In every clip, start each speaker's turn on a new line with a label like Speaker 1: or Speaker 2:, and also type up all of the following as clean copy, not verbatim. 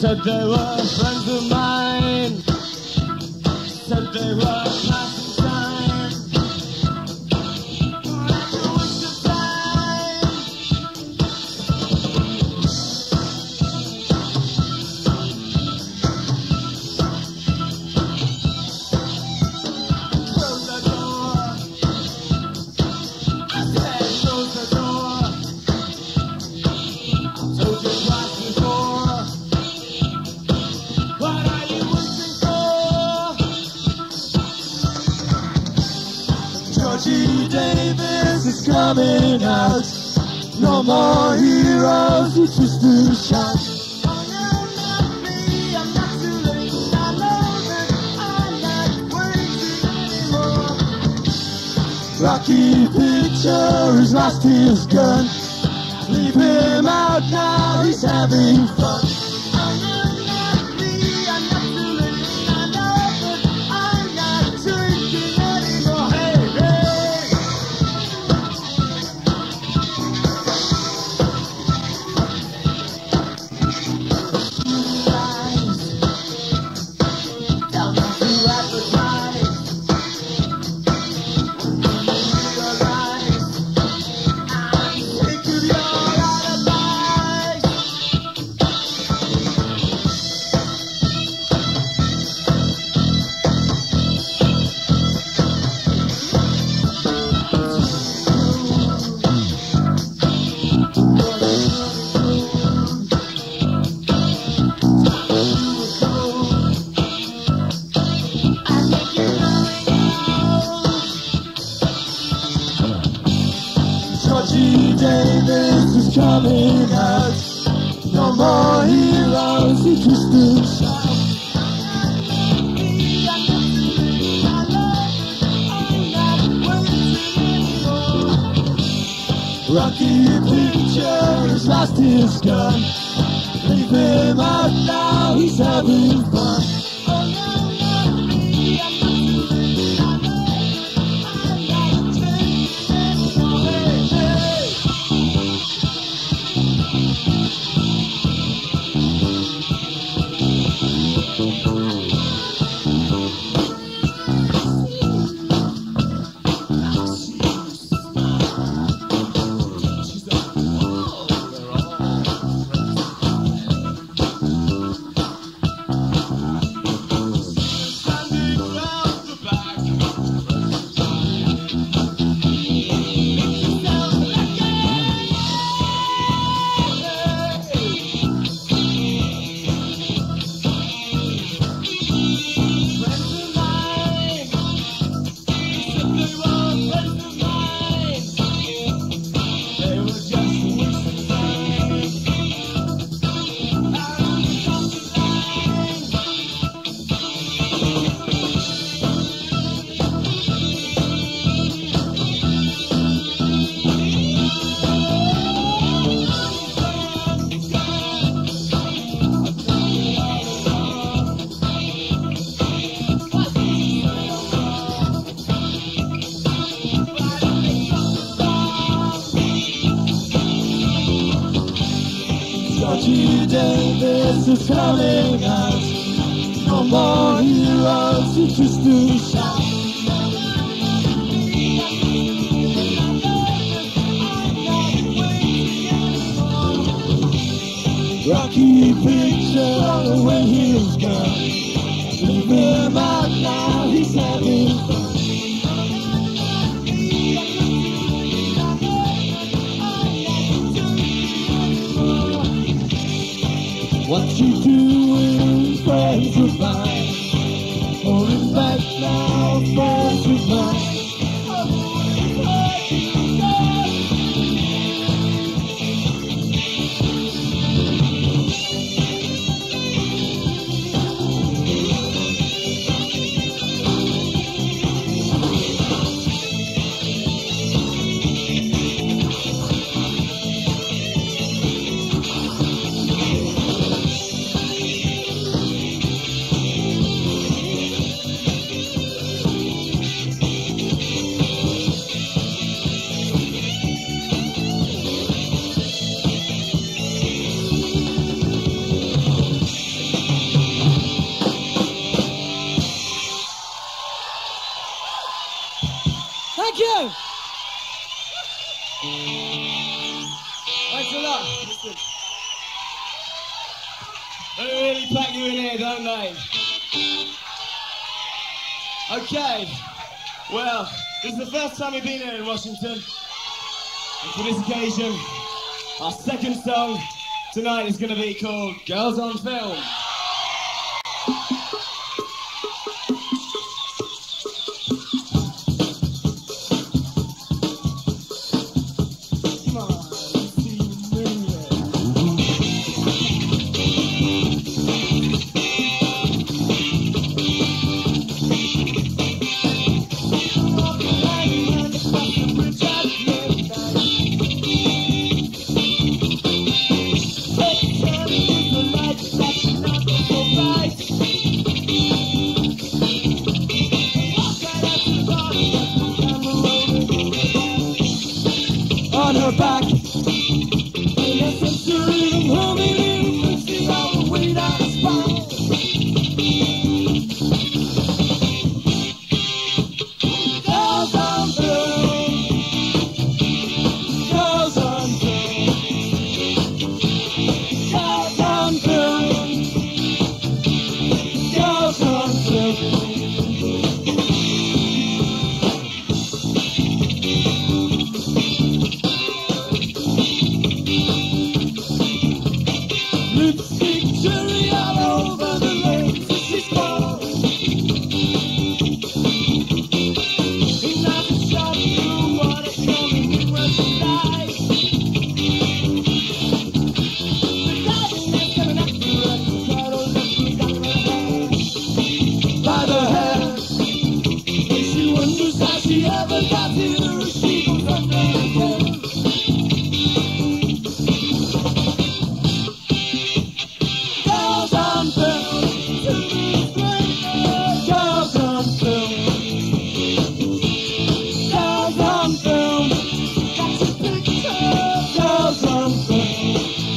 Speaker 1: Said they were friends of mine. Said they were passing time. Like a waste of time. Close the door. I said close the door. Told you twice before. What are you wishing for? Georgie Davis is coming out. No more heroes, it's just a shot. Oh no, not me, I'm not too late. I know that I'm not waiting anymore. Rocky Picture has lost his gun. Leave him out now, he's having fun. Georgie Davis is coming out. No more heroes, it's just a shot. Rocky Picture has lost his gun. Leave him out now, he's having fun. Georgie Davis is coming out. No more heroes, it's just a shot. Rocky Picture on the way he's gone. Leave him out now, he's having fun. What you doing, friends of mine? Holding back now, friends of mine.
Speaker 2: Thanks a lot. They really pack you in here, don't they? Okay. Well, this is the first time we've been here in Washington. And for this occasion, our second song tonight is going to be called Girls on Film.
Speaker 1: On her back, in a century, humming in, mixing all the way down the spine. Girls on film, girls on film, girls on film, girls on film. Lipstick cherry all over the legs as she's gone. And I can shop through what is coming in where she lies. The garden is coming after us, the cuddle left me down her hair. By the hair. And she wonders how she ever got here as she goes under again. Girls on film, girls on film, girls on film, got your picture, girls on film.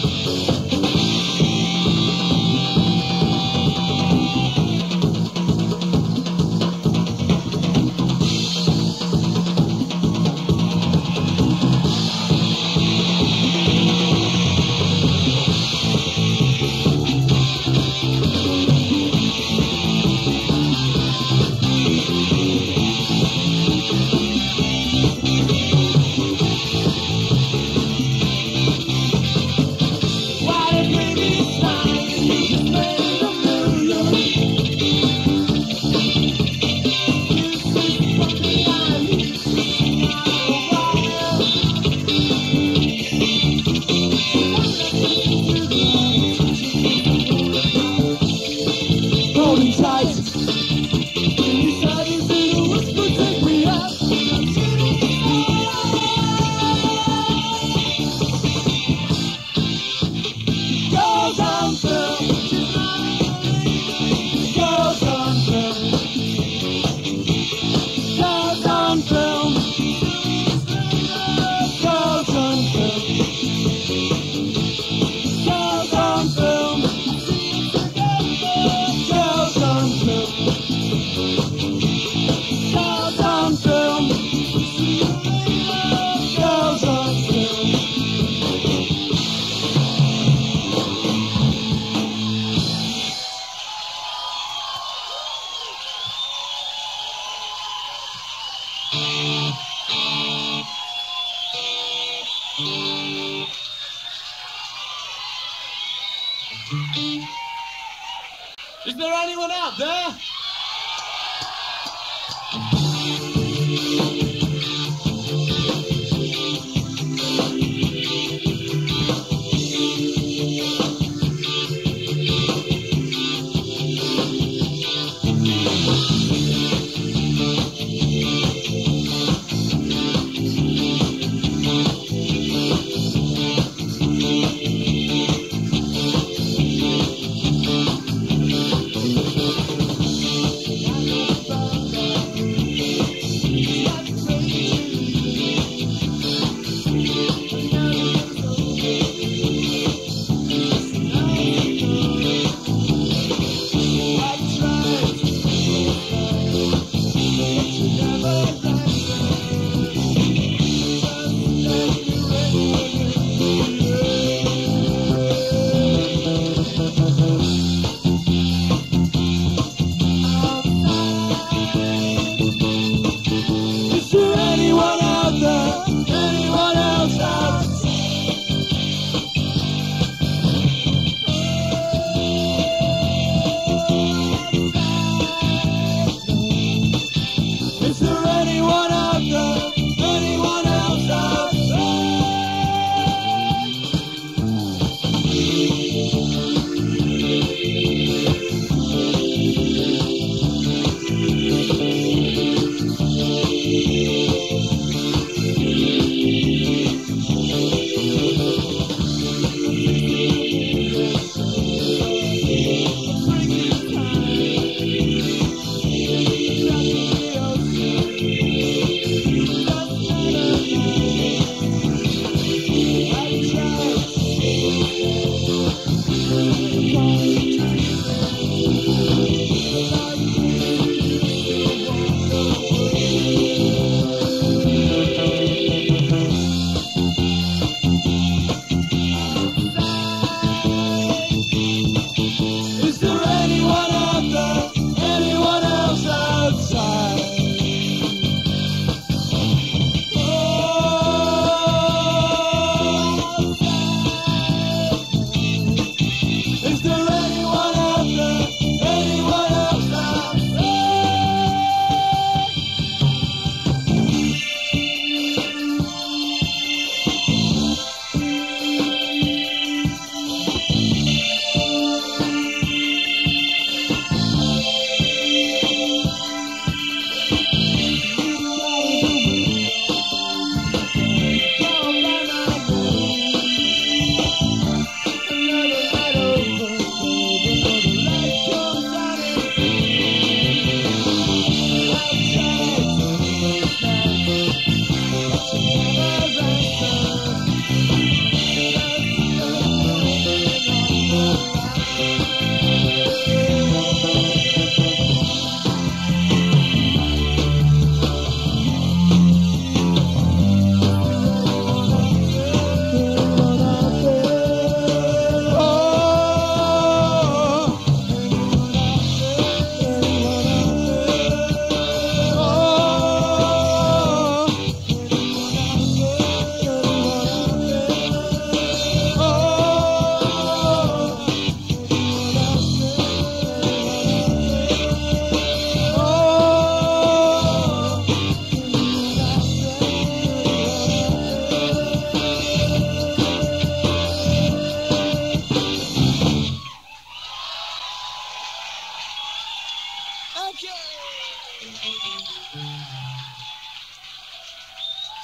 Speaker 1: Why did baby smile and you just made a million? This is something I need to see out a while. Holding tight, inside is in a whisper, take me up. Girls on film, girls on film, girls on film, girls on film, girls on film, girls on film, girls on film, girls on film.
Speaker 2: Is there anyone out there?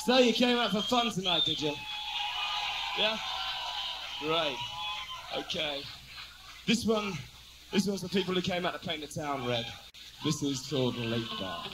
Speaker 2: So you came out for fun tonight, did you? Yeah? Great. Okay. This one's for people who came out to paint the town red. This is called Late Bar.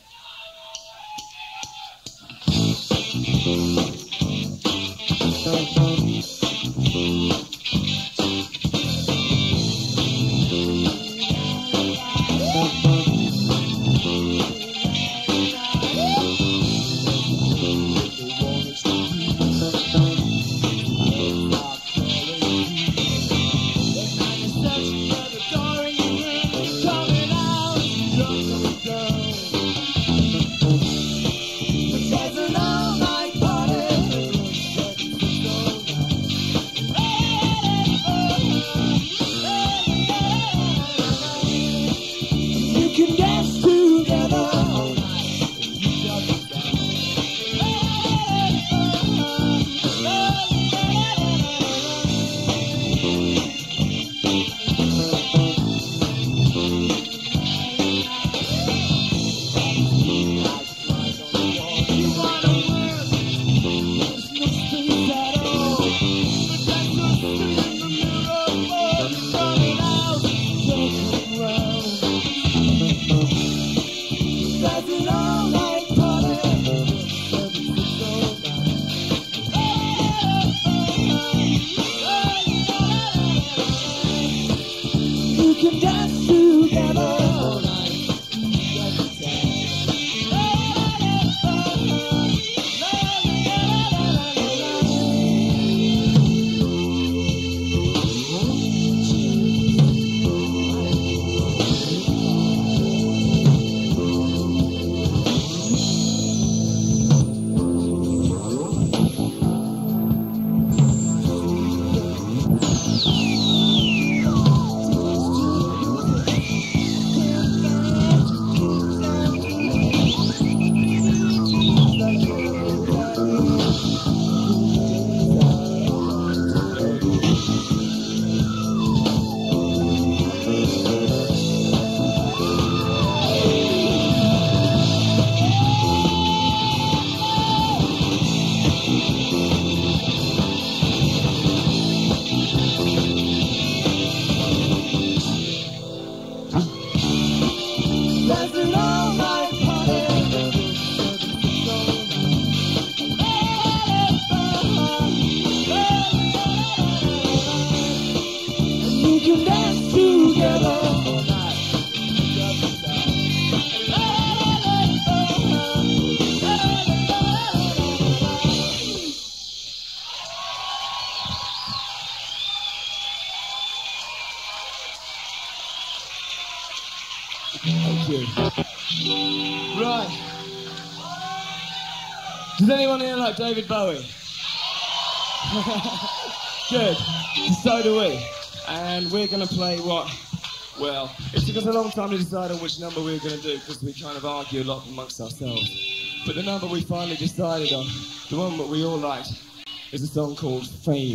Speaker 2: Right. Does anyone here like David Bowie? Good. So do we. And we're going to play what? Well, it took us a long time to decide on which number we were going to do because we kind of argue a lot amongst ourselves. But the number we finally decided on, the one that we all liked, is a song called Fame.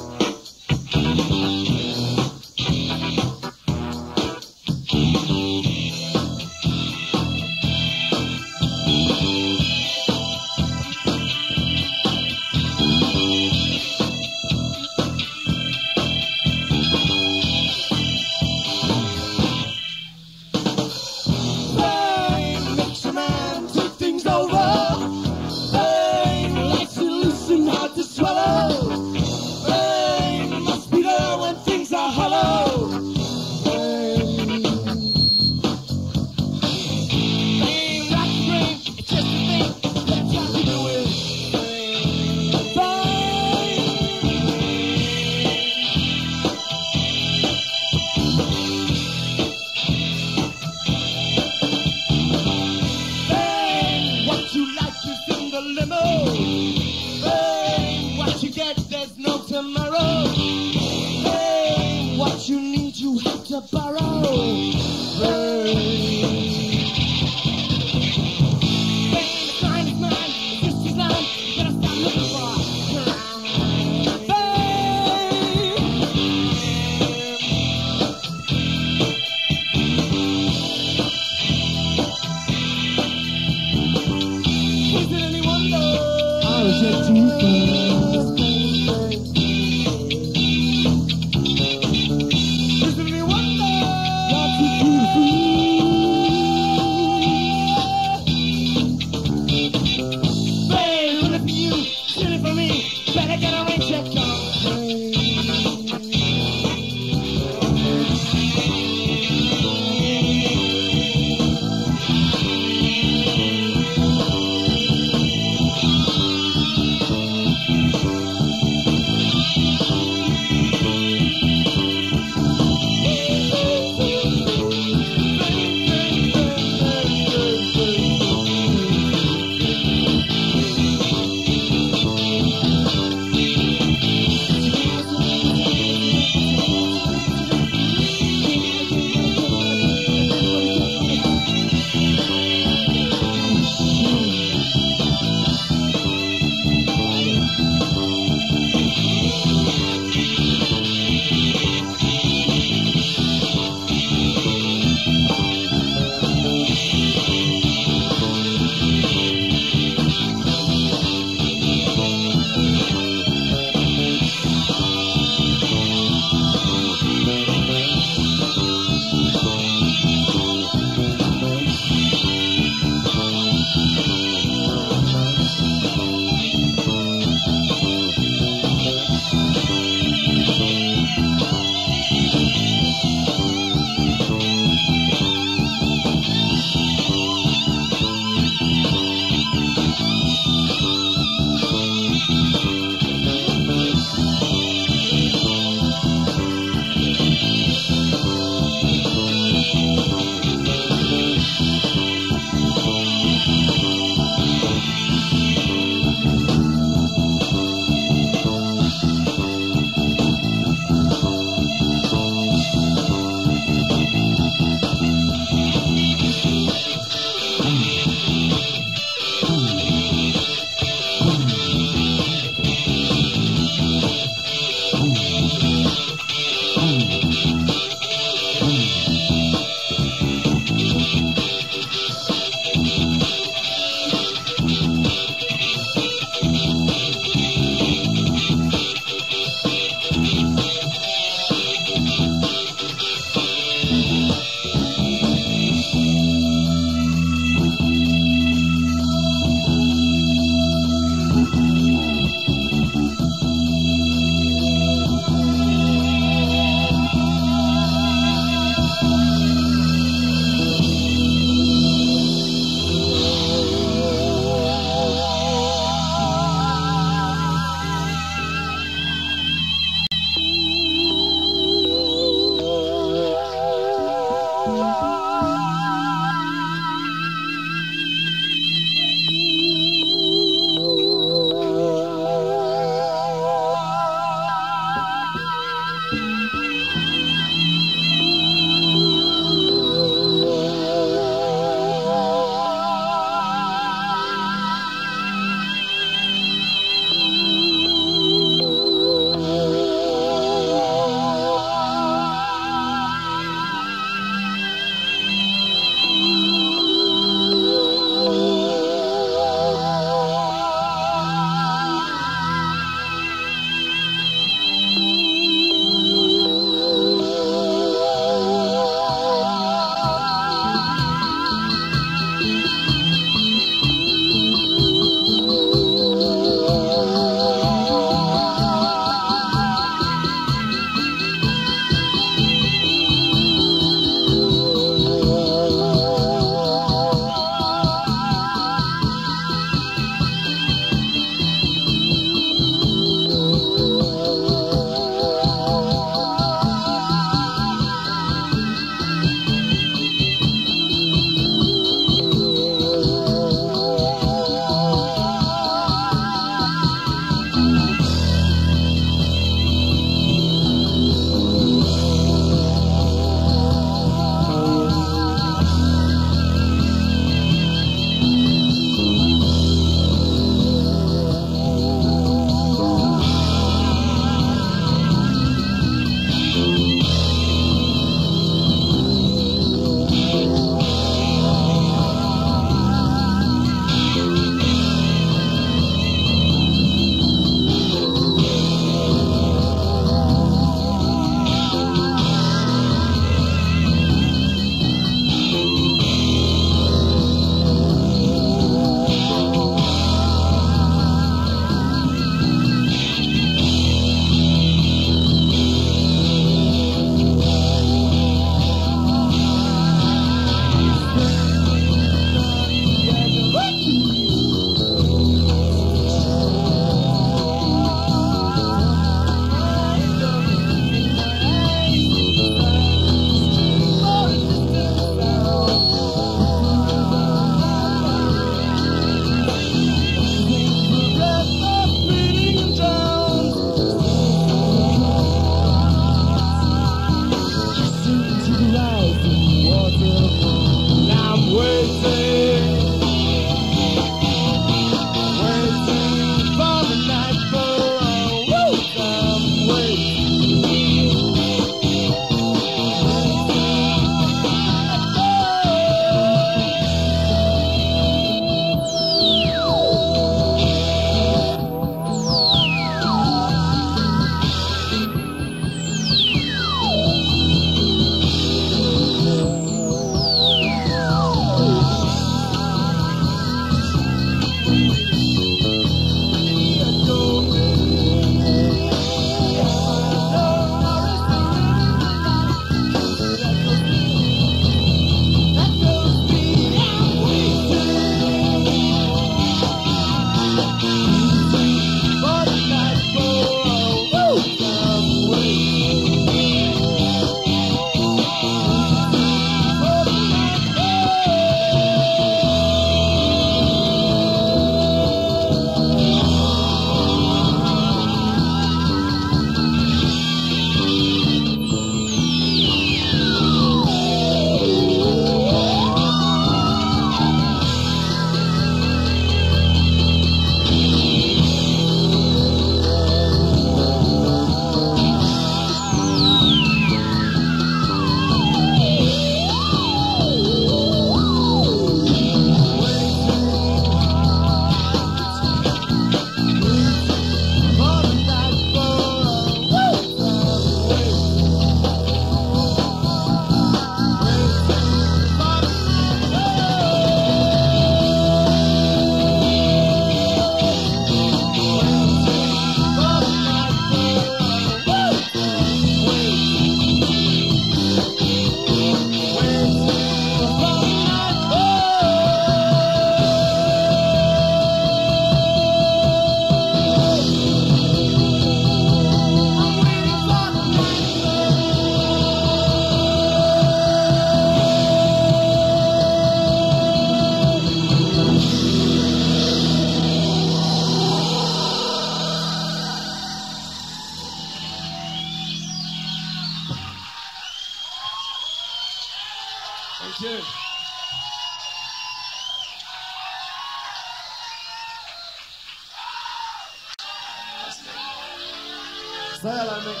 Speaker 2: Say hello, Mick.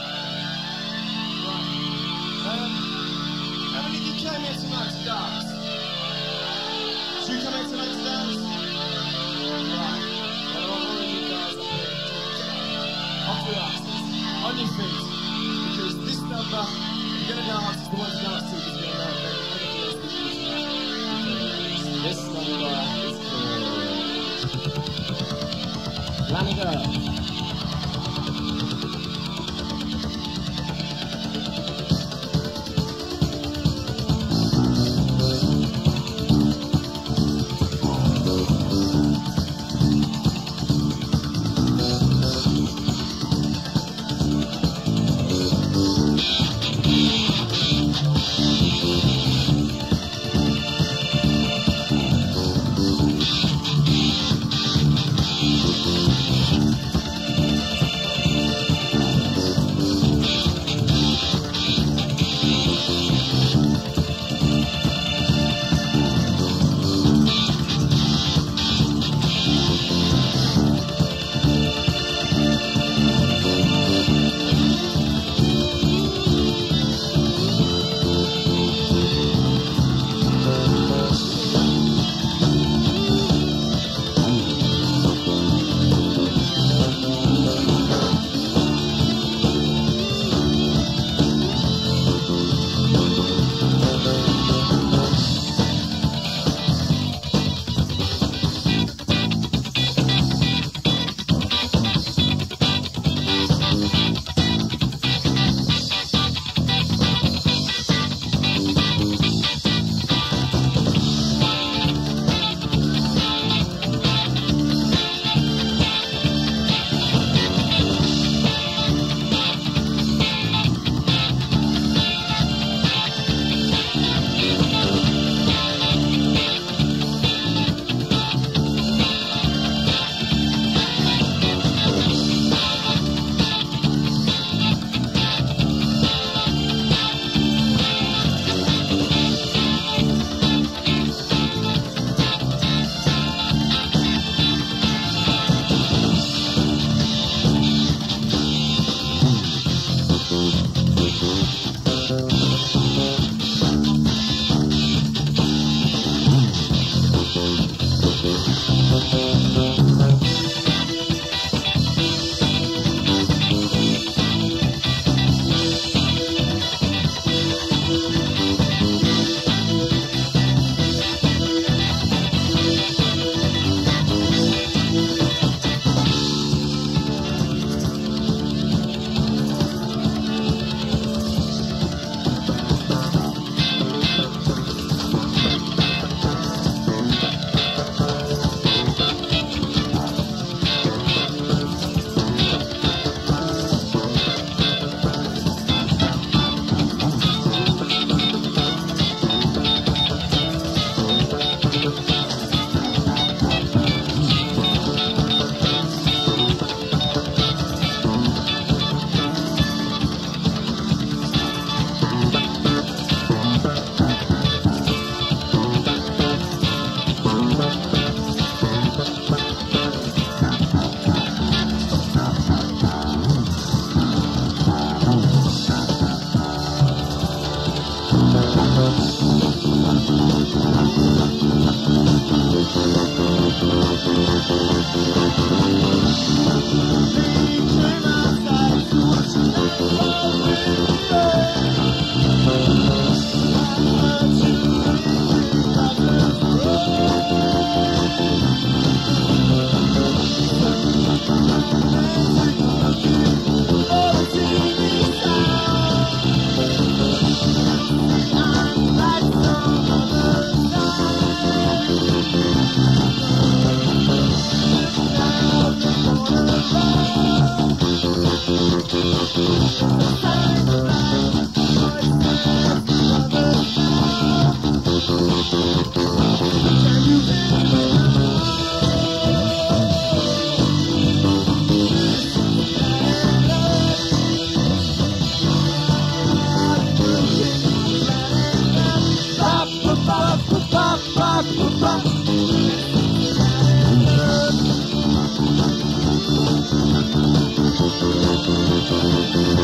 Speaker 2: Right. How many of you came here tonight to dance? Did you come here tonight to dance? Right. Well, I want all of you guys up here to get off your asses, on your feet, because this number, if you're going to dance, is the one to dance to, because you're going to know anything else that you do tonight. This number is called Laniger.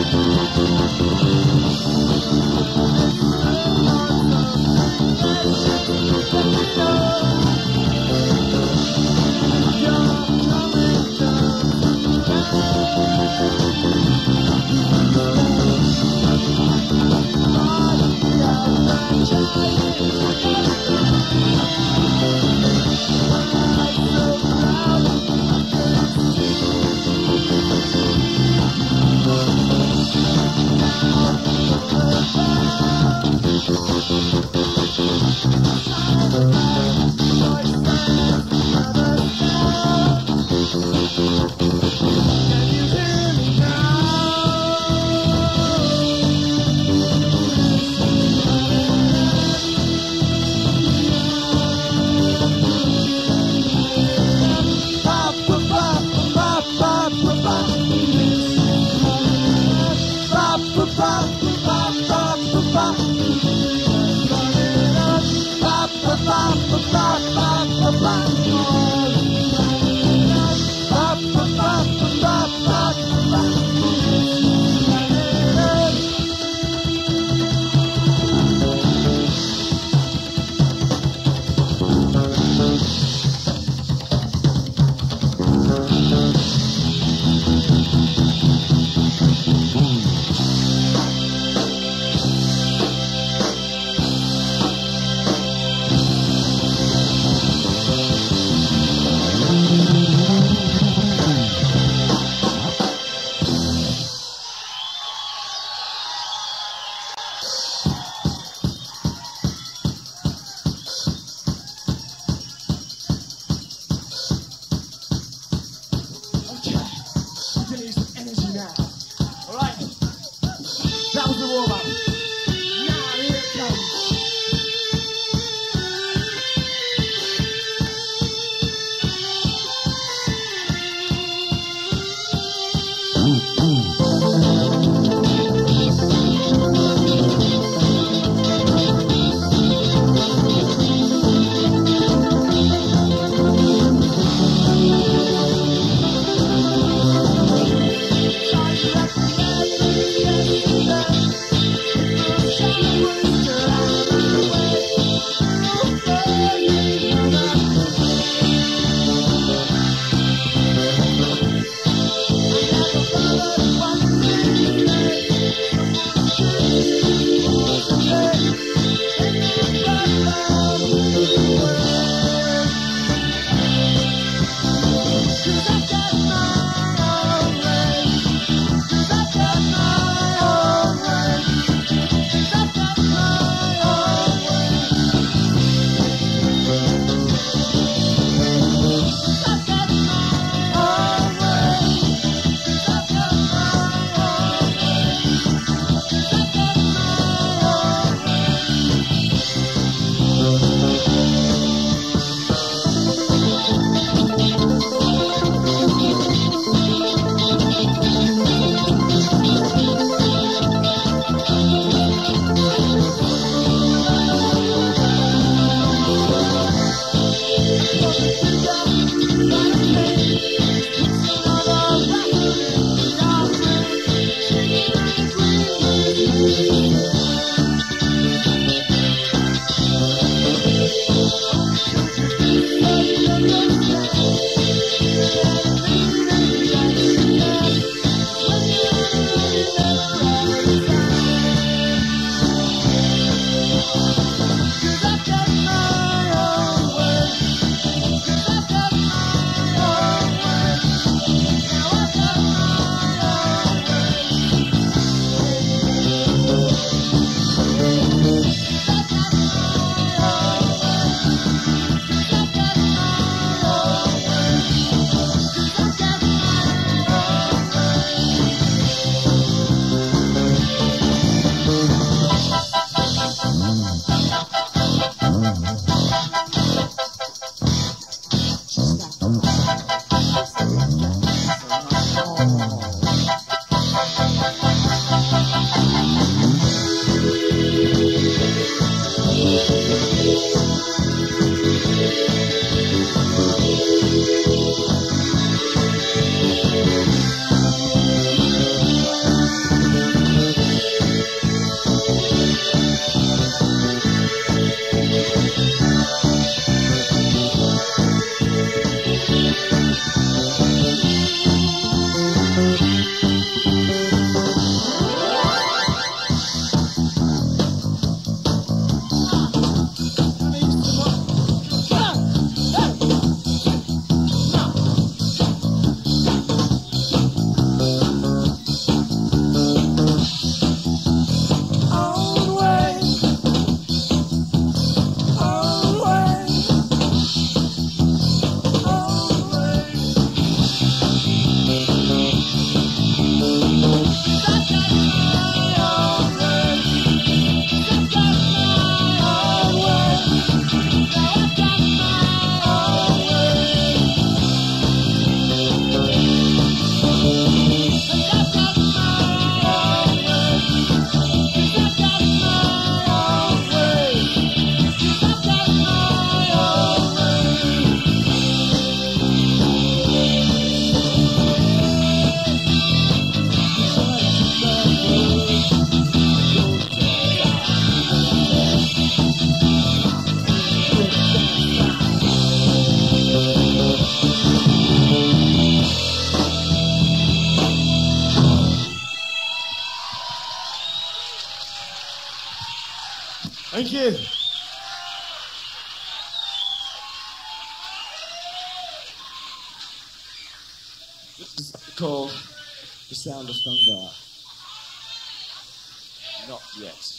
Speaker 1: Now
Speaker 2: Thank you. This is called The Sound of Thunder. Not yet.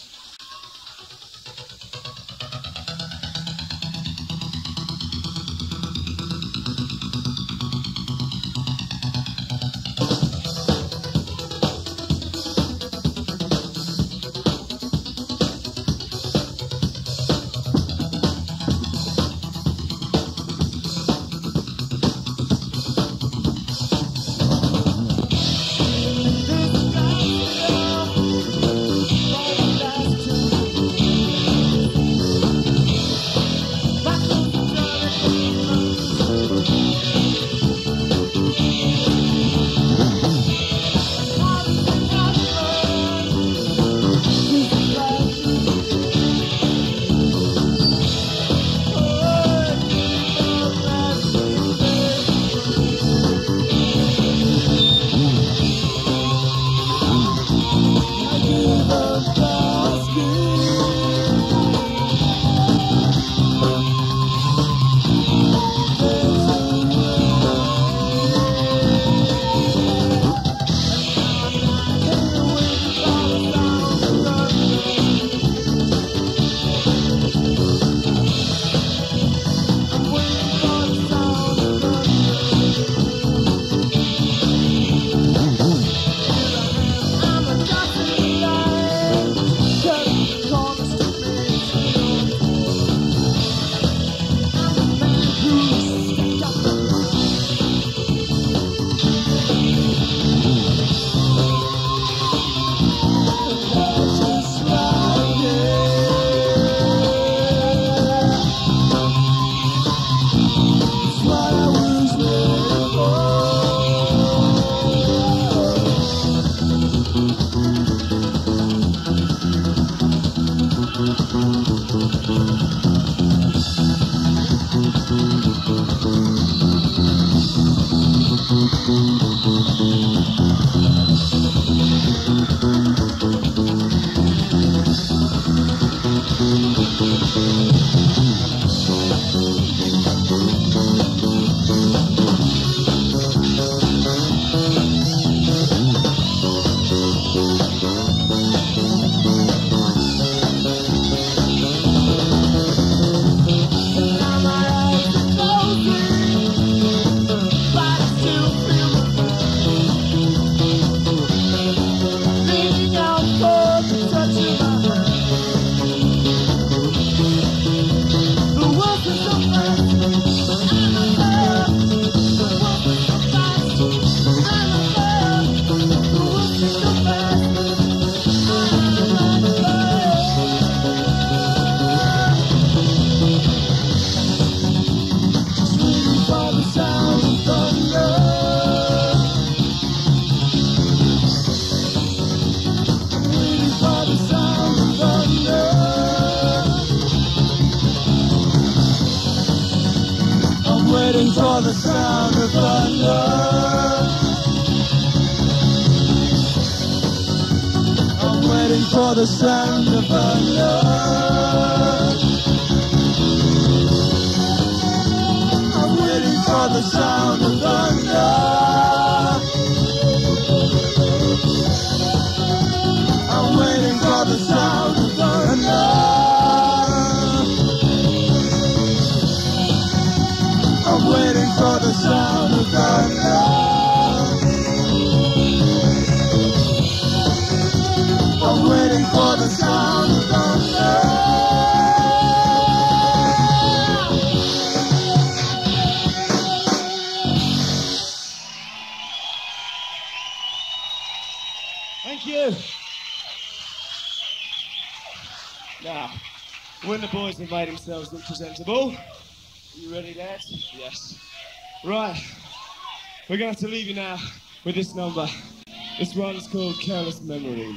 Speaker 1: Waiting for the sound of thunder. I'm waiting for the sound of thunder. I'm waiting for the sound of thunder. I'm waiting for the sound of thunder. I'm waiting for the sound of thunder. I'm waiting for the sound of thunder.
Speaker 2: Thank you. Now, when the boys have made themselves look presentable, are you ready, lads? Yes. Right. We're going to have to leave you now with this number. This one's called Careless Memories.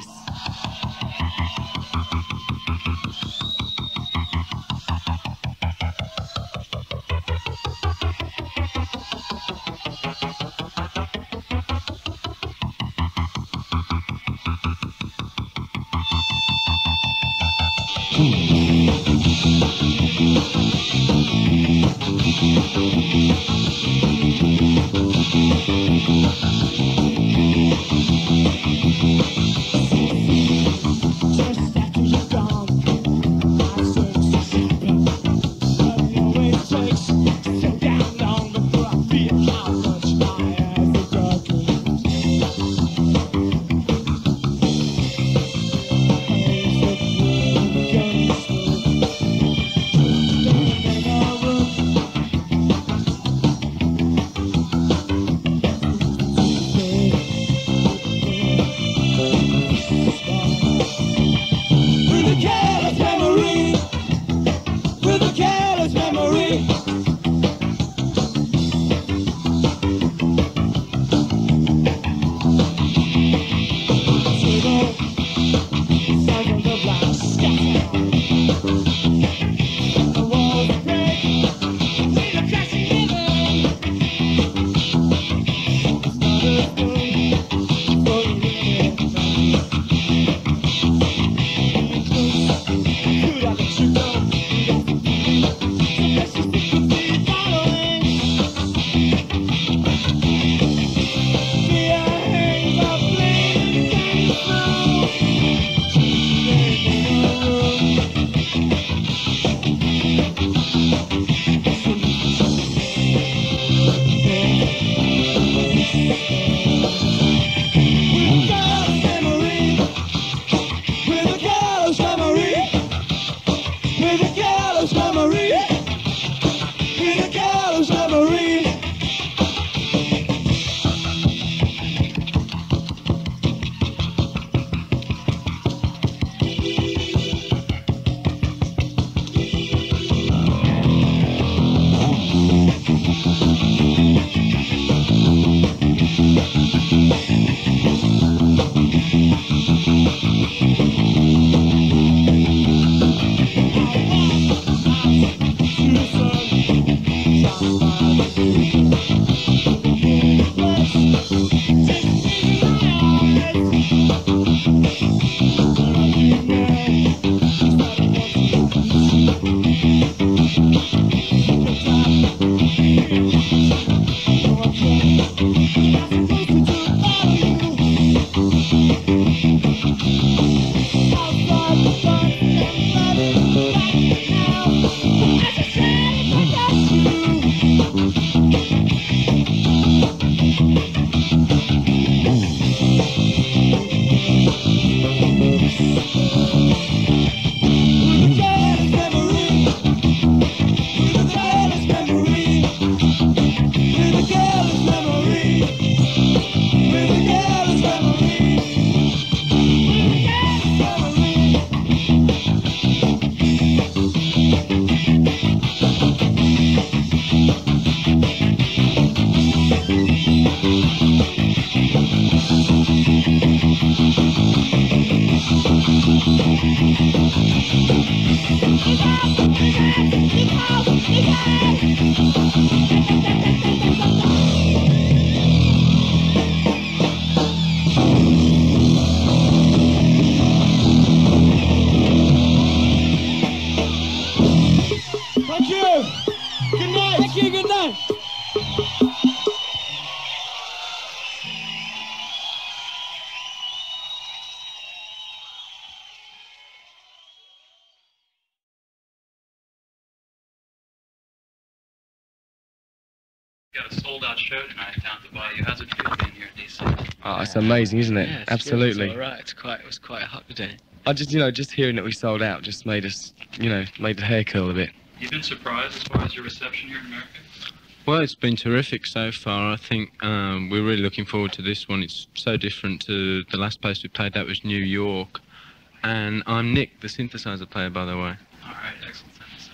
Speaker 3: Got a sold-out show tonight down at the Bayou. How's it feel being here in DC?
Speaker 4: Oh, it's amazing, isn't it?
Speaker 3: Yeah,
Speaker 4: Absolutely.
Speaker 3: All right. It was quite hot today.
Speaker 4: I just, just hearing that we sold out just made us, made the hair curl a bit.
Speaker 3: You've been surprised as far as your reception here in America?
Speaker 5: Well, it's been terrific so far. I think we're really looking forward to this one. It's so different to the last place we played. That was New York. And I'm Nick, the synthesizer player, by the way.
Speaker 3: All right, excellent.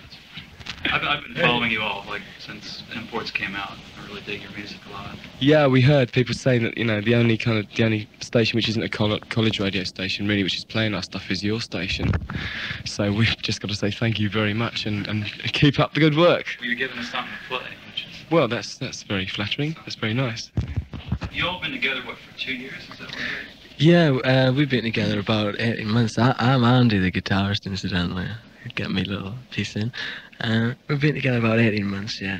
Speaker 3: I've been following you all since Imports came out. I really dig your music a lot.
Speaker 4: Yeah, we heard people saying that the only station which isn't a college radio station really, which is playing our stuff, is your station. So we've just got to say thank you very much and keep up the good work.
Speaker 3: Well, you're giving us something to play, which is...
Speaker 4: Well, that's very flattering. That's very nice.
Speaker 3: You all been together for 2 years? Is that right?
Speaker 6: Yeah, we've been together about 18 months. I'm Andy, the guitarist, incidentally. get me little piece in. We've been together about 18 months, yeah.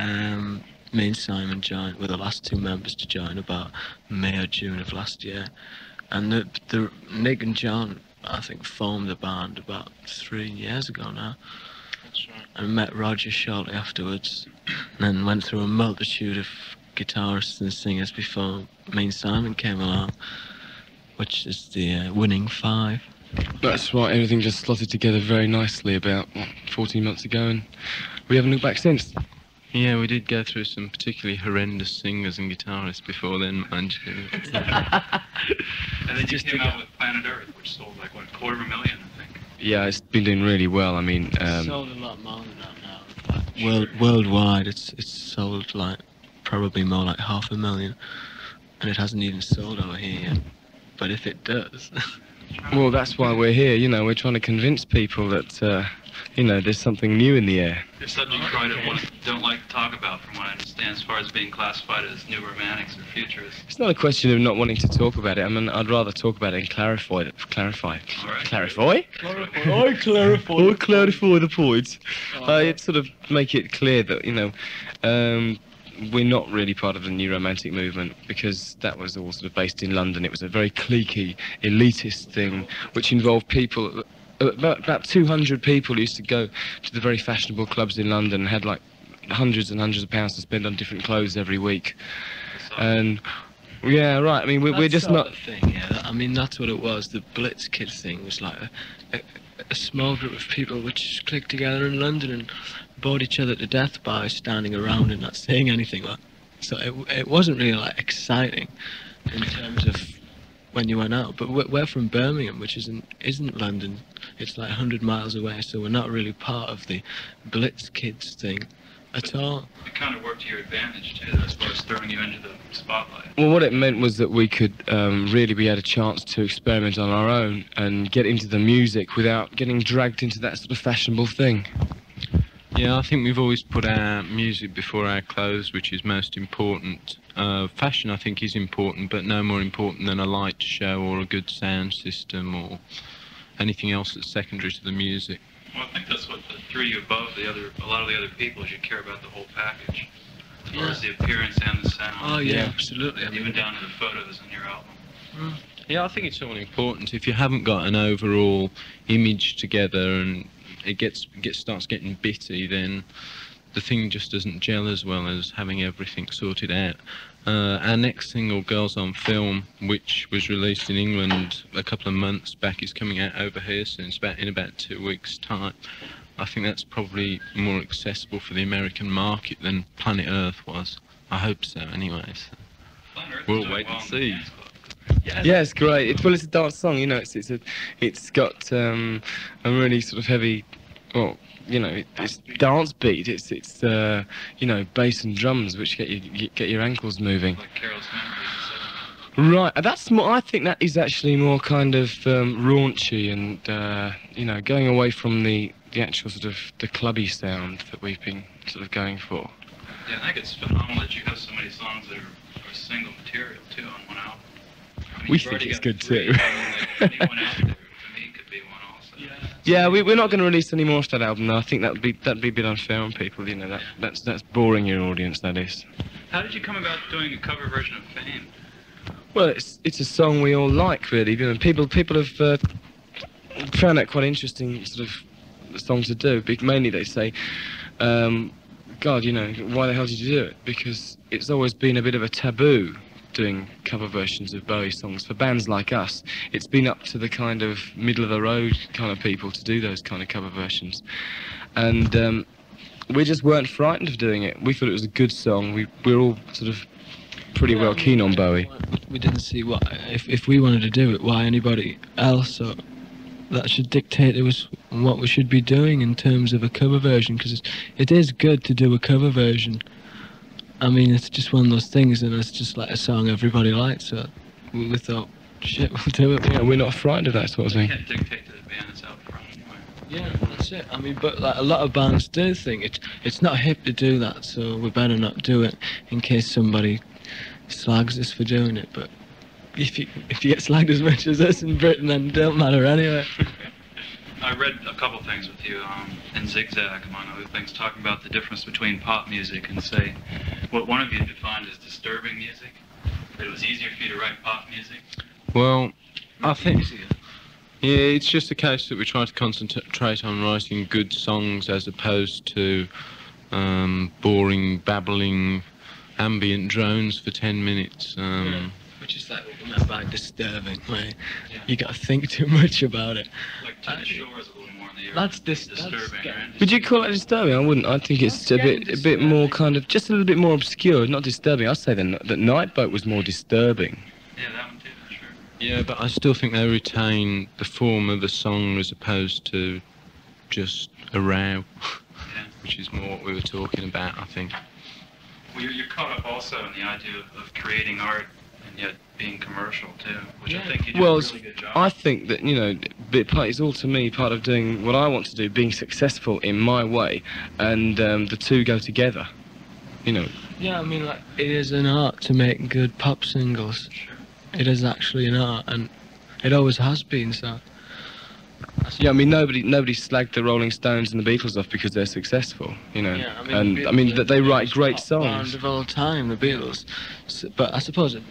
Speaker 6: Me and Simon joined, were the last two members to join about May or June of last year. And the Nick and John, I think, formed the band about 3 years ago now.
Speaker 3: That's right.
Speaker 6: And met Roger shortly afterwards. And then went through a multitude of guitarists and singers before me and Simon came along, which is the winning 5.
Speaker 4: That's right, everything just slotted together very nicely about, 14 months ago, and we haven't looked back since.
Speaker 5: Yeah, we did go through some particularly horrendous singers and guitarists before then, mind you.
Speaker 3: And then you came out with Planet Earth, which sold like, what, 250,000, I think.
Speaker 4: Yeah, it's been doing really well. I mean,
Speaker 6: sold a lot more than that now. Worldwide, it's sold like probably more like 500,000, and it hasn't even sold over here yet. But if it does,
Speaker 4: well, that's why we're here. You know, we're trying to convince people that, you know, there's something new in the air.
Speaker 3: There's something you probably don't like to talk about, from what I understand, as far as being classified as new romantics or futurists.
Speaker 4: It's not a question of not wanting to talk about it. I mean, I'd rather talk about it and clarify it. Clarify.
Speaker 3: All right.
Speaker 4: Clarify?
Speaker 6: I clarify.
Speaker 4: Or clarify the point. I'd sort of make it clear that, you know, we're not really part of the new romantic movement, because that was all sort of based in London. It was a very cliquey, elitist thing, which involved people. About 200 people used to go to the very fashionable clubs in London and had like hundreds and hundreds of pounds to spend on different clothes every week. And yeah, right. I mean, we're just not.
Speaker 6: Thing, yeah. I mean, that's what it was. The Blitz Kids thing was like a small group of people which clicked together in London and bored each other to death by standing around and not saying anything. So it wasn't really like exciting in terms of when you went out. But we're from Birmingham, which isn't London. It's like 100 miles away, so we're not really part of the Blitz Kids thing at all.
Speaker 3: It kind of worked to your advantage, too, as far as throwing you into the spotlight.
Speaker 4: Well, what it meant was that we could we had a chance to experiment on our own and get into the music without getting dragged into that sort of fashionable thing.
Speaker 5: Yeah, I think we've always put our music before our clothes, which is most important. Fashion, I think, is important, but no more important than a light show or a good sound system or anything else that's secondary to the music.
Speaker 3: Well, I think that's what threw you above a lot of the other people, is you care about the whole package, as far as the appearance and the sound.
Speaker 6: Oh yeah, absolutely. I mean,
Speaker 3: even down to the photos in your album.
Speaker 5: Yeah, I think it's all important. If you haven't got an overall image together and it starts getting bitty, then the thing just doesn't gel as well as having everything sorted out. Our next single, Girls on Film, which was released in England a couple of months back, is coming out over here soon. It's in about 2 weeks' time. I think that's probably more accessible for the American market than Planet Earth was. I hope so, anyway. So we'll wait and see.
Speaker 4: Yeah, it's great. It's a dance song, you know. It's got a really sort of heavy, well, you know, it's dance beat. It's you know, bass and drums which get your ankles moving.
Speaker 3: Like Carol's Memories.
Speaker 4: Right, that's more. I think that is actually more kind of raunchy and you know, going away from the actual sort of the clubby sound that we've been sort of going for.
Speaker 3: Yeah, I think it's phenomenal that you have so many songs that are single material too on one album. I mean,
Speaker 4: We think it's good too.
Speaker 3: Anyone out there, to me, could be one also.
Speaker 4: Yeah, we're not going to release any more of that album though. I think that'd be a bit unfair on people. You know, that's boring your audience. That is.
Speaker 3: How did you come about doing a cover version of Fame?
Speaker 4: Well, it's a song we all like, really. You know, people have found that quite interesting sort of song to do. Mainly they say, God, you know, why the hell did you do it? Because it's always been a bit of a taboo doing cover versions of Bowie songs. For bands like us, it's been up to the kind of middle-of-the-road kind of people to do those kind of cover versions. And we just weren't frightened of doing it. We thought it was a good song. We're all sort of pretty well keen on Bowie.
Speaker 6: We didn't see what if we wanted to do it, why anybody else or that should dictate to us what we should be doing in terms of a cover version, because it is good to do a cover version. I mean, it's just one of those things, and it's just like a song everybody likes, so we thought, shit, we'll do it.
Speaker 4: Yeah, we're not frightened of that sort of thing.
Speaker 3: You can't dictate to the band that's out front anyway.
Speaker 6: Yeah, that's it. I mean, but like a lot of bands do think it's not hip to do that, so we better not do it in case somebody slags us for doing it. But if you get slagged as much as us in Britain, then it don't matter anyway.
Speaker 3: I read a couple things with you in Zigzag, among other things, talking about the difference between pop music and, say, what one of you defined as disturbing music. That it was easier for you to write pop music.
Speaker 5: Well, I think, yeah, it's just a case that we try to concentrate on writing good songs as opposed to boring, babbling, ambient drones for 10 minutes.
Speaker 6: Which is like what we meant by disturbing, where you got to think too much about it.
Speaker 3: Like Ted Shore's a little more in the air.
Speaker 6: That's
Speaker 3: disturbing, right?
Speaker 4: Would you call it disturbing? I wouldn't. I think it's a bit more kind of, just a little bit more obscure, not disturbing. I'd say that Nightboat was more disturbing.
Speaker 3: Yeah, that one too, sure.
Speaker 5: Yeah, but I still think they retain the form of the song as opposed to just a row, which is more what we were talking about, I think.
Speaker 3: Well, you're caught up also in the idea of creating art and yet being commercial too, which I think you do a really good job.
Speaker 4: I think that, you know, it's all to me part of doing what I want to do, being successful in my way, and the two go together, you know.
Speaker 6: Yeah, I mean, like, it is an art to make good pop singles.
Speaker 3: Sure.
Speaker 6: It is actually an art, and it always has been, so.
Speaker 4: Yeah, I mean, nobody slagged the Rolling Stones and the Beatles off because they're successful, you know.
Speaker 6: Yeah,
Speaker 4: I mean, that they write great
Speaker 6: pop
Speaker 4: songs.
Speaker 6: band of all time, the Beatles. So, but I suppose it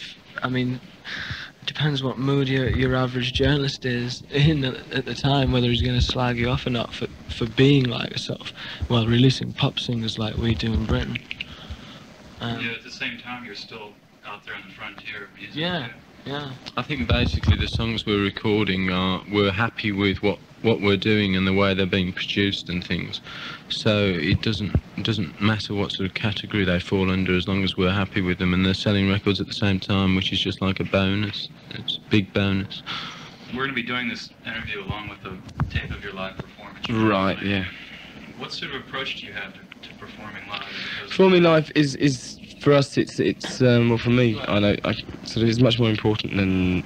Speaker 6: depends what mood your average journalist is in at the time, whether he's going to slag you off or not for being like a sort of, well, releasing pop singers like we do in Britain.
Speaker 3: Yeah, at the same time, you're still out there on the frontier of music.
Speaker 6: Yeah.
Speaker 3: Too.
Speaker 6: Yeah.
Speaker 5: I think basically the songs we're recording we're happy with what we're doing and the way they're being produced and things. So it doesn't matter what sort of category they fall under as long as we're happy with them, and they're selling records at the same time, which is just like a bonus. It's a big bonus.
Speaker 3: We're going to be doing this interview along with the tape of your live performance.
Speaker 4: Right, yeah.
Speaker 3: What sort of approach do you have to performing live?
Speaker 4: Performing live is for us. It's well, for me, I know sort of it's much more important than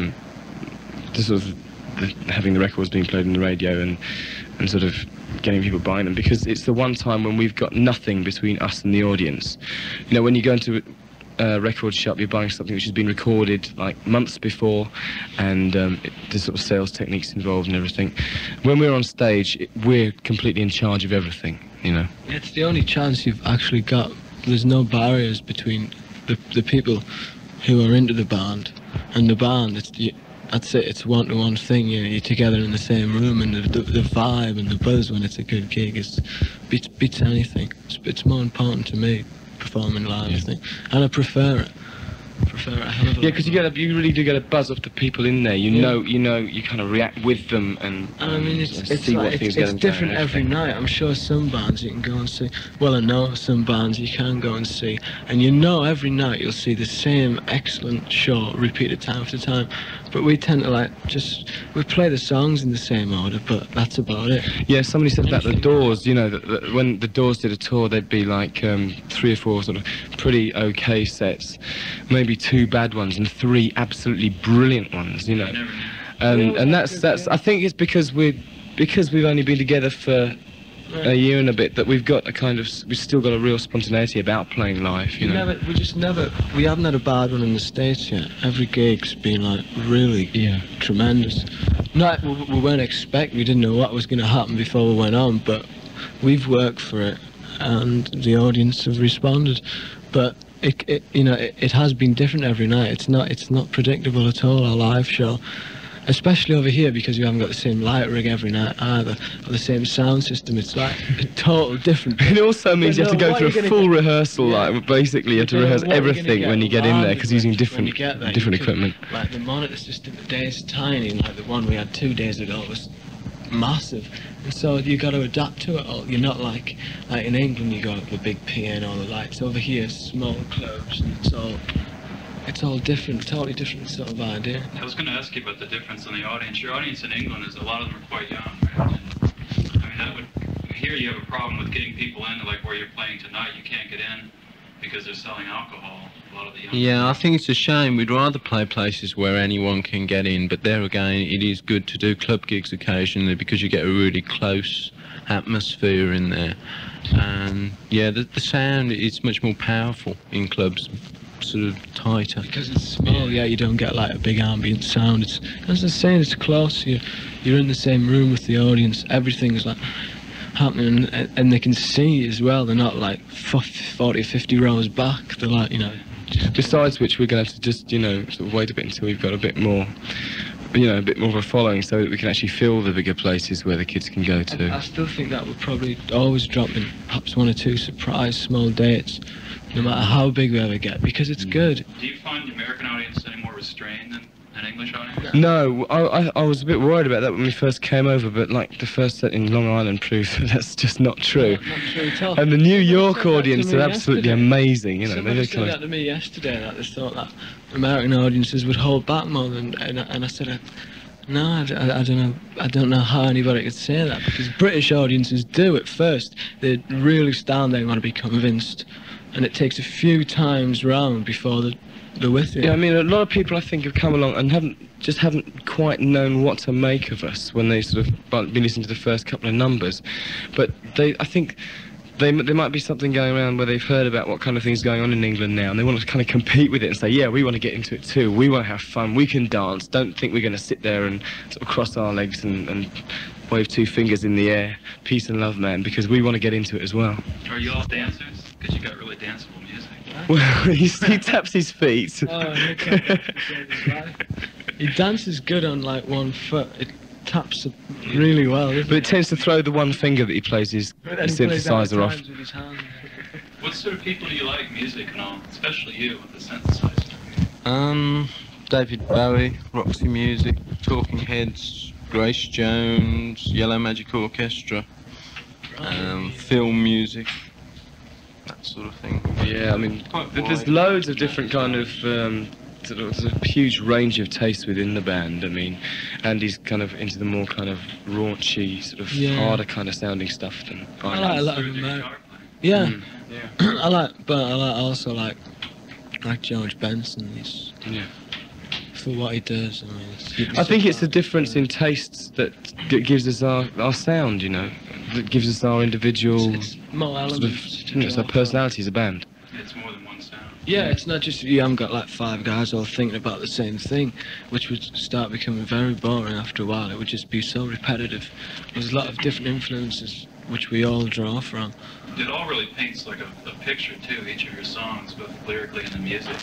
Speaker 4: the sort of having the records being played on the radio and sort of getting people buying them, because it's the one time when we've got nothing between us and the audience. You know, when you go into a record shop, you're buying something which has been recorded like months before, and there's sort of sales techniques involved and everything. When we're on stage, we're completely in charge of everything, you know.
Speaker 6: It's the only chance you've actually got. There's no barriers between the people who are into the band and the band. That's it. It's one-to-one thing. You're together in the same room, and the vibe and the buzz when it's a good gig beats anything. It's more important to me performing live, I think, and I prefer it. A hell of a lot.
Speaker 4: Yeah, because you really do get a buzz off the people in there. You know, you kind of react with them and
Speaker 6: I mean, it's
Speaker 4: see what
Speaker 6: like,
Speaker 4: things
Speaker 6: it's
Speaker 4: get
Speaker 6: different every night. I'm sure some bands you can go and see. Well, I know some bands you can go and see, and you know every night you'll see the same excellent show repeated time after time. But we tend to we play the songs in the same order, but that's about it.
Speaker 4: Yeah, somebody said about the Doors, you know, that when the Doors did a tour, they'd be like 3 or 4 sort of pretty okay sets, maybe 2 bad ones and 3 absolutely brilliant ones, you know. And that's I think it's because we've only been together for a year and a bit that we've still got a real spontaneity about playing live, you know.
Speaker 6: We haven't had a bad one in the States yet. Every gig's been like really tremendous. We weren't expecting, we didn't know what was going to happen before we went on, but we've worked for it and the audience have responded. But it has been different every night. It's not predictable at all, our live show. Especially over here, because you haven't got the same light rig every night either, or the same sound system. It's like a total different.
Speaker 4: It also means you have to go through a full rehearsal. Like basically, you have to rehearse everything when you get in there, because using different equipment.
Speaker 6: Like the monitor system today is tiny, and like the one we had 2 days ago was massive, and so you got to adapt to it all. You're not like in England, you got the big PA and all the lights. Over here, small clubs, and it's all different, totally different sort of idea.
Speaker 3: I was going to ask you about the difference in the audience. Your audience in England is, a lot of them are quite young, right? And, I mean, here you have a problem with getting people in, like where you're playing tonight. You can't get in because they're selling alcohol. A lot of the young
Speaker 5: Yeah, I think it's a shame. We'd rather play places where anyone can get in, but there again, it is good to do club gigs occasionally because you get a really close atmosphere in there. And yeah, the sound is much more powerful in clubs. sort of tighter.
Speaker 6: Because it's small, yeah, you don't get like a big ambient sound. It's, as I was saying, it's close. You're in the same room with the audience. Everything's like happening, and they can see you as well. They're not like 40 or 50 rows back. They're like, you know.
Speaker 4: Besides which, we're going to have to just, you know, sort of wait a bit until we've got a bit more, you know, a bit more of a following, so that we can actually fill the bigger places where the kids can go to.
Speaker 6: I still think that would probably always drop in perhaps 1 or 2 surprise small dates, no matter how big we ever get, because it's good.
Speaker 3: Do you find the American audience any more restrained than an English audience?
Speaker 4: No, I was a bit worried about that when we first came over, but like the first set in Long Island proved that that's just not true.
Speaker 6: Not true at all.
Speaker 4: And the New York
Speaker 6: Someone said that
Speaker 4: audience
Speaker 6: to
Speaker 4: are
Speaker 6: me
Speaker 4: absolutely
Speaker 6: yesterday.
Speaker 4: amazing, you know.
Speaker 6: Somebody
Speaker 4: They're
Speaker 6: said
Speaker 4: kind
Speaker 6: that to me yesterday, that they thought that American audiences would hold back more than, and I said, no, I don't know how anybody could say that, because British audiences do at first. They really stand there and want to be convinced, and it takes a few times round before they're with you.
Speaker 4: Yeah, I mean, a lot of people I think have come along and haven't quite known what to make of us when they sort of been listening to the first couple of numbers, but I think there might be something going around where they've heard about what kind of thing's going on in England now, and they want to kind of compete with it and say, yeah, we want to get into it too, we want to have fun, we can dance, don't think we're going to sit there and sort of cross our legs and wave 2 fingers in the air, peace and love, man, because we want to get into it as well.
Speaker 3: Are you all dancers? Because you got really danceable music.
Speaker 4: Well, he taps his feet.
Speaker 6: Oh, he dances good on like 1 foot. It taps it really well, isn't
Speaker 4: But it tends to throw the 1 finger that he plays his
Speaker 6: But then he plays out
Speaker 4: synthesizer off.
Speaker 6: times with his hand.
Speaker 3: What sort of people do you like music and all? Especially you with the synthesizer.
Speaker 5: David Bowie, Roxy Music, Talking Heads, Grace Jones, Yellow Magic Orchestra, film music, that sort of thing.
Speaker 4: Yeah, I mean,
Speaker 5: Quite
Speaker 4: there's
Speaker 5: wide.
Speaker 4: loads of different kind of sort of there's a huge range of taste within the band. I mean, Andy's kind of into the more kind of raunchy, sort of
Speaker 6: Yeah.
Speaker 4: harder kind of sounding stuff than
Speaker 6: I
Speaker 4: I
Speaker 6: like a
Speaker 4: am.
Speaker 6: lot of
Speaker 3: Sort of
Speaker 6: American.
Speaker 3: guitar playing.
Speaker 6: Yeah, I also like George Benson. He's
Speaker 4: Yeah.
Speaker 6: for what he does. I mean,
Speaker 4: I think it's the difference in tastes that gives us our sound, you know, that gives us our individual
Speaker 6: It's more
Speaker 4: sort
Speaker 6: elements.
Speaker 4: of,
Speaker 6: to
Speaker 4: you know, it's our
Speaker 6: draw from.
Speaker 4: personality as a band.
Speaker 3: It's more than one sound.
Speaker 6: Yeah, it's not just you haven't got like 5 guys all thinking about the same thing, which would start becoming very boring after a while. It would just be so repetitive. There's a lot of different influences which we all draw from.
Speaker 3: It all really paints like a picture too, each of your songs, both lyrically and the music.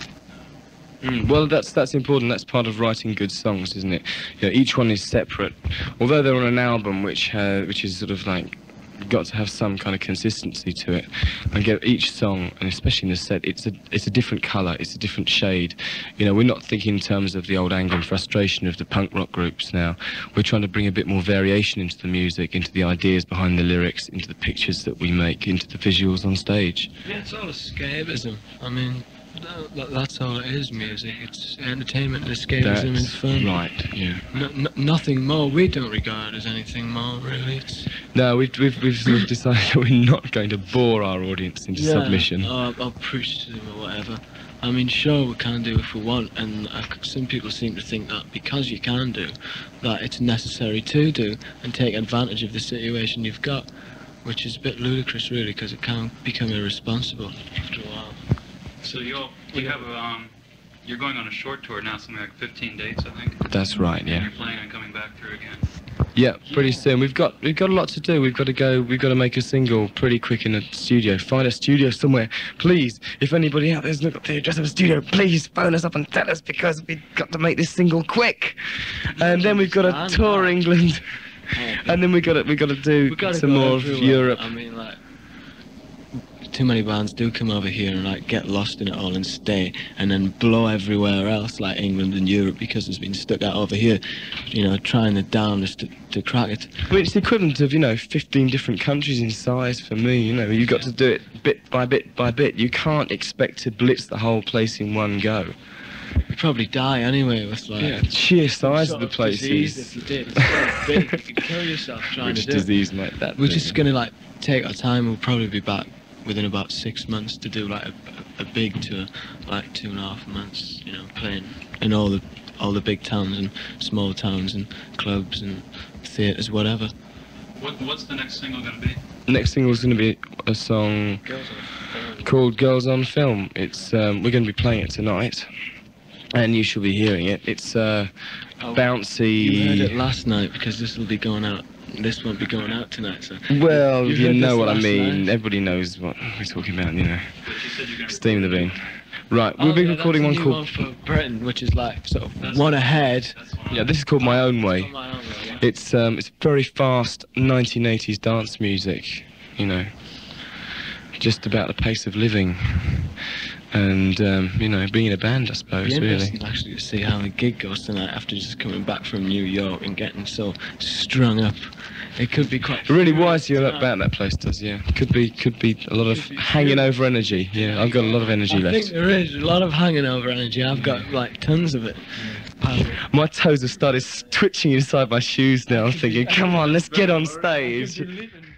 Speaker 4: Well, that's important. That's part of writing good songs, isn't it? You know, each one is separate, although they're on an album which is sort of like got to have some kind of consistency to it. And get each song, and especially in the set, it's a different colour, it's a different shade. You know, we're not thinking in terms of the old anger and frustration of the punk rock groups now. We're trying to bring a bit more variation into the music, into the ideas behind the lyrics, into the pictures that we make, into the visuals on stage.
Speaker 6: Yeah, it's all escapism. I mean, that's all it is, music. It's entertainment and escapism and
Speaker 4: That's
Speaker 6: fun.
Speaker 4: right, yeah.
Speaker 6: Nothing more. We don't regard as anything more, really. It's,
Speaker 4: No, we've sort of decided that we're not going to bore our audience into submission.
Speaker 6: Or preach to them or whatever. I mean, sure, we can do if we want, and some people seem to think that because you can do, that it's necessary to do and take advantage of the situation you've got, which is a bit ludicrous, really, because it can become irresponsible after a while.
Speaker 3: So you have you're going on a short tour now, something like 15 dates, I think.
Speaker 4: That's right,
Speaker 3: And
Speaker 4: yeah.
Speaker 3: you're planning on coming back through again.
Speaker 4: Yeah, pretty soon. We've got a lot to do. We've got to make a single pretty quick in a studio. Find a studio somewhere, please. If anybody out there's got the address of a studio, please phone us up and tell us, because we've got to make this single quick. And then we've got to tour England, and then we got to do
Speaker 6: We gotta
Speaker 4: some
Speaker 6: go
Speaker 4: more of
Speaker 6: everywhere.
Speaker 4: Europe.
Speaker 6: I mean, like, too many bands do come over here and like get lost in it all and stay, and then blow everywhere else, like England and Europe, because it's been stuck out over here. You know, trying the damnedest to crack it.
Speaker 4: I mean, it's the equivalent of 15 different countries in size for me. You know, you've got to do it bit by bit by bit. You can't expect to blitz the whole place in one go.
Speaker 6: You'd probably die anyway with like.
Speaker 4: Yeah, sheer size
Speaker 6: sort
Speaker 4: of the place
Speaker 6: disease
Speaker 4: is.
Speaker 6: if you did. It's so big, you could kill yourself trying
Speaker 4: Which
Speaker 6: to do it.
Speaker 4: disease like that?
Speaker 6: We're just gonna like take our time. We'll probably be back within about 6 months to do like a big tour, like 2.5 months. You know, playing in all the big towns and small towns and clubs and theatres, whatever.
Speaker 3: What's the next single going to be?
Speaker 4: The next single is going to be a song called Girls on Film. It's we're going to be playing it tonight, and you shall be hearing it. It's bouncy.
Speaker 6: You heard it last night because this will be going out. This won't be going out tonight, so.
Speaker 4: Well,
Speaker 6: You
Speaker 4: you
Speaker 6: heard
Speaker 4: know
Speaker 6: this
Speaker 4: what I
Speaker 6: last
Speaker 4: mean.
Speaker 6: night?
Speaker 4: Everybody knows what we're talking about, you know.
Speaker 3: But you said you're going to
Speaker 4: Steam the bean. Right, we'll be recording one
Speaker 6: that's a
Speaker 4: called.
Speaker 6: new one for Britain, which is like sort of one ahead.
Speaker 4: Yeah, this is called My Own Way.
Speaker 6: On my own way, yeah.
Speaker 4: It's very fast 1980s dance music, you know, just about the pace of living, and you know, being in a band, I suppose,
Speaker 6: It'd be
Speaker 4: really.
Speaker 6: interesting actually to see how the gig goes tonight after just coming back from New York and getting so strung up. It could be quite.
Speaker 4: It really wise you
Speaker 6: tonight.
Speaker 4: about that place, does, yeah. Could be a lot of hanging over energy. Yeah, I've got a lot of energy
Speaker 6: I
Speaker 4: left.
Speaker 6: think there is a lot of hanging over energy. I've got like tons of it.
Speaker 4: My toes have started twitching inside my shoes now. I'm thinking, come on, let's get on stage.